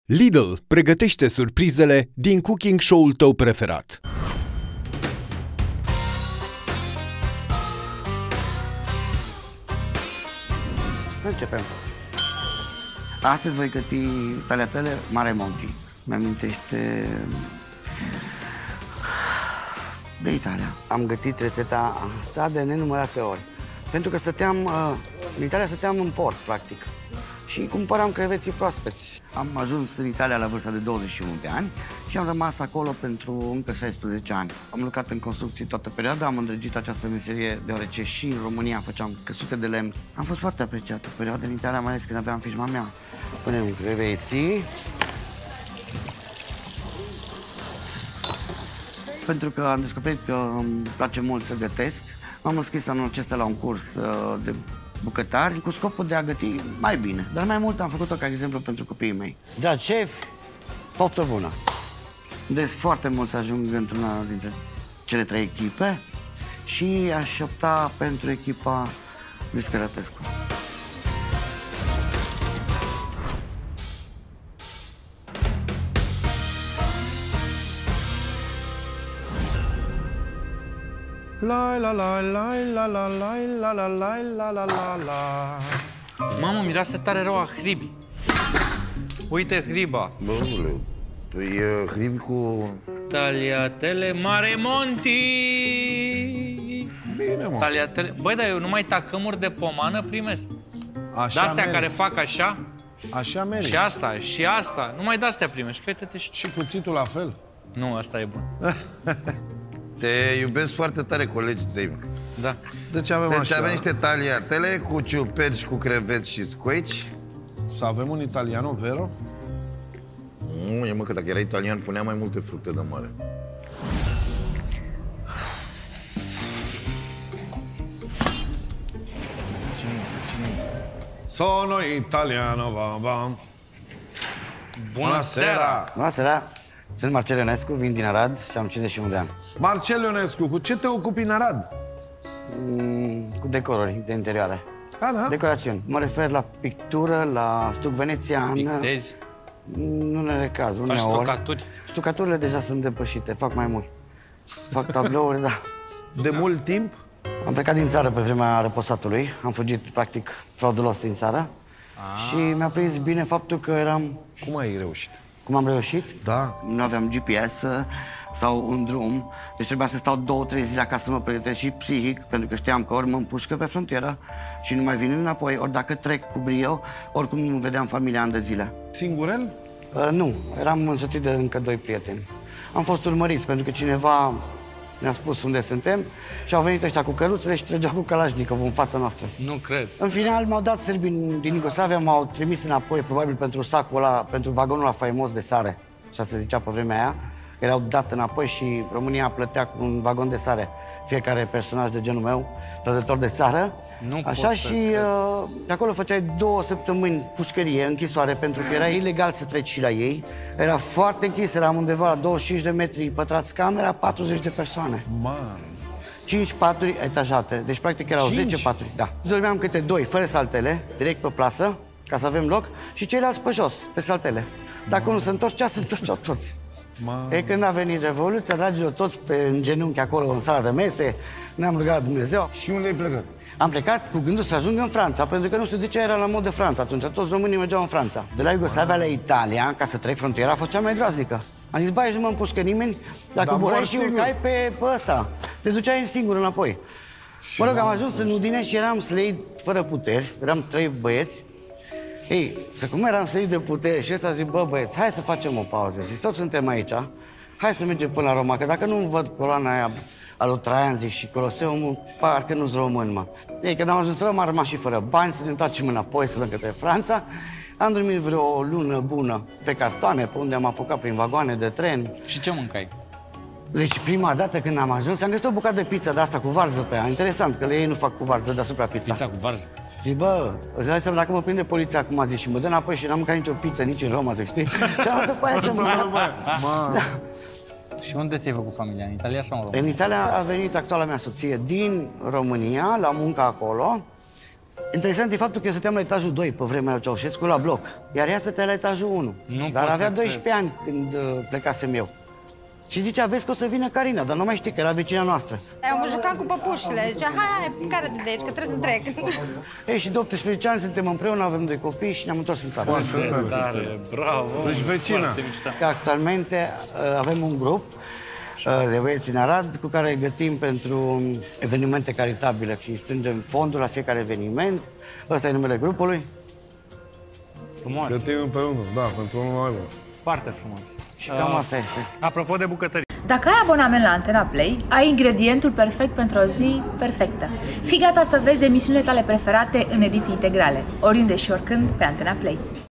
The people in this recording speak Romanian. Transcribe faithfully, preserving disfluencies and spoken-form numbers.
Lidl pregătește surprizele din cooking show-ul tău preferat. Să începem. Astăzi voi găti tagliatelle Mare Monti. Mi-amintește de Italia. Am gătit rețeta asta de nenumărate ori. Pentru că stăteam, în Italia stăteam în port, practic. Și cumpăram creveții proaspeți. Am ajuns în Italia la vârsta de douăzeci și unu de ani și am rămas acolo pentru încă șaisprezece ani. Am lucrat în construcții toată perioada, am îndrăgit această meserie deoarece și în România făceam căsuțe de lemn. Am fost foarte apreciată perioada în Italia, mai ales când aveam firma mea. Punem creveții. Pentru că am descoperit că îmi place mult să gătesc, m-am înscris anul acesta la un curs de bucătari cu scopul de a găti mai bine. Dar mai mult am făcut-o ca exemplu pentru copiii mei. Da, șef, poftă bună! Deci foarte mult să ajung într-una dintre cele trei echipe și aș opta pentru echipa Viscărătescu. La la la la la la la la la la la la la la. Mamă, miroase tare rău a hribi. Uite hriba. Băule, e hribi cu... Tagliatelle Mare Monti. Bine, mă. Tagliatelle... Băi, dar eu numai tacâmuri de pomană primesc. Așa de-astea meriți. care fac așa. Așa meriți. Și asta, și asta. Numai de-astea primești. Uite-te și... Și cuțitul la fel. Nu, asta e bun. Te iubesc foarte tare colegii tăi. Da. Deci avem Deci așa. avem niște tagliatelle cu ciuperci, cu creveți și scoici. Să avem un italiano, vero? Nu, e mă, că dacă era italian, punea mai multe fructe de mare. Sono italiano, va, va. Bună seara! Bună seara! Sunt Marcel Ionescu, vin din Arad și am cincizeci și unu de ani. Marcel Ionescu, cu ce te ocupi în Arad? Mm, cu decoruri de interioare. A, da? Decorațiuni. Mă refer la pictură, la stuc venețian. Pictezi? În unele cazuri, Faci uneori. stucaturi? Stucaturile deja sunt depășite, fac mai mult. Fac tablouri, da. De mult timp? Am plecat din țară pe vremea răposatului. Am fugit, practic, fraudulos din țară. Ah. Și mi-a prins bine faptul că eram... Cum ai reușit? Cum am reușit? Da. Nu aveam G P S sau un drum, deci trebuia să stau două, trei zile acasă să mă pregătesc și psihic, pentru că știam că ori mă împușcă pe frontieră și nu mai vin înapoi, ori dacă trec cu brio, oricum nu vedeam familia ani de zile. Singurel? Uh, nu, eram însoțit de încă doi prieteni. Am fost urmăriți pentru că cineva ne-a spus unde suntem și au venit ăștia cu căruțele și trăgeau cu Kalashnikov în fața noastră. Nu cred. În final m-au dat sârbii din Iugoslavia, m-au trimis înapoi, probabil pentru sacul ăla, pentru vagonul ăla faimos de sare. Așa se zicea pe vremea aia. Erau dat înapoi și România plătea cu un vagon de sare. Fiecare personaj de genul meu, trădător de țară. Nu Așa și uh, acolo făceai două săptămâni pușcărie, închisoare, pentru că era ilegal să treci și la ei. Era foarte închis, eram undeva la douăzeci și cinci de metri pătrați camera, patruzeci de persoane. Man. cinci paturi etajate, deci practic erau cinci? zece paturi. Da. Dormeam câte doi, fără saltele, direct pe plasă, ca să avem loc, și ceilalți pe jos, pe saltele. Dacă unul se întorcea, se întorceau toți. Man. E, când a venit Revoluția, dragilor, toți pe în genunchi acolo, în sala de mese, ne-am rugat Dumnezeu. Și unde ai plecat? Am plecat cu gândul să ajung în Franța, pentru că nu știu de ce era la mod de Franța atunci. Toți românii mergeau în Franța. De la Iugoslavia la Italia, ca să trec frontiera, a fost cea mai groaznică. Am zis, băi, nu mă împușcă nimeni, dacă coborai și urcai pe, pe ăsta, te duceai singur înapoi. Mă rog, am ajuns în Udine și eram slăit fără puteri, eram trei băieți. Ei, să cum eram slăit de putere și ăsta zic, bă, băieți, hai să facem o pauză. Zic, toți suntem aici, hai să mergem până la Roma, că dacă nu văd coloana aia a lui Traian, zic, și Coloseumul, parcă nu-s român, mă. Ei, când am ajuns la Roma, am rămas și fără bani, să ne întoarcem înapoi, să luăm către Franța. Am dormit vreo lună bună pe cartoane, pe unde am apucat prin vagoane de tren. Și ce mâncai? Deci prima dată când am ajuns, am găsit o bucată de pizza de asta cu varză pe ea. Interesant, că ei nu fac cu varză deasupra pizza. Pizza cu varză? Zic, bă, îți dai seama, dacă mă prinde poliția acum, zic, și mă dă înapoi și n-am mâncat nicio pizza nici în Roma, să știi? Și am după aia să mă... Și unde ți-ai făcut familia? În Italia sau în România? În Italia a venit actuala mea soție din România, la muncă acolo. Interesant e faptul că eu stăteam la etajul doi pe vremea lui Ceaușescu, la bloc, iar ea stătea la etajul unu. Nu dar pot avea să doisprezece ani când uh, plecasem eu. Și zicea, vezi că o să vină Carina, dar nu mai știi că era vecina noastră. Eu mă jucam cu păpușile, zicea, hai, hai, care de aici, că trebuie să trec. Ei, și de optsprezece ani suntem împreună, avem doi copii și ne-am întors în țară. Foarte tare, bravo. Deci vecina. Că actualmente uh, avem un grup uh, de băieți în Arad cu care gătim pentru evenimente caritabile și strângem fonduri la fiecare eveniment. Ăsta e numele grupului. Frumos. Gătim împreună, da, pentru unul mai bun. Foarte frumos. Și cam asta este. Apropo de bucătărie. Dacă ai abonament la Antena Play, ai ingredientul perfect pentru o zi perfectă. Fii gata să vezi emisiunile tale preferate în ediții integrale, oriunde și oricând pe Antena Play.